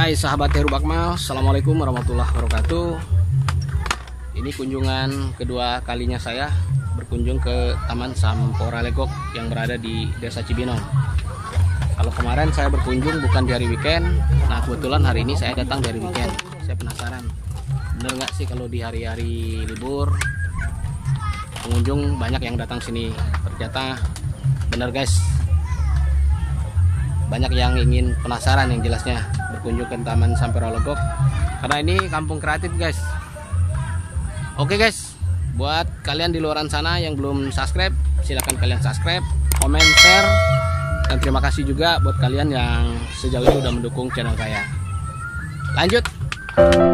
Hai sahabat Heru Bakmal, Assalamualaikum warahmatullahi wabarakatuh. Ini kunjungan kedua kalinya saya berkunjung ke Taman Sampora Legok yang berada di Desa Cibinong. Kalau kemarin saya berkunjung bukan di hari weekend, nah kebetulan hari ini saya datang dari weekend. Saya penasaran, bener nggak sih kalau di hari-hari libur pengunjung banyak yang datang sini? Ternyata bener guys, banyak yang ingin penasaran yang jelasnya berkunjung ke Taman Sampora Legok karena ini kampung kreatif guys. Oke guys, buat kalian di luar sana yang belum subscribe, silahkan kalian subscribe, komen, share, dan terima kasih juga buat kalian yang sejauh ini udah mendukung channel saya. Lanjut.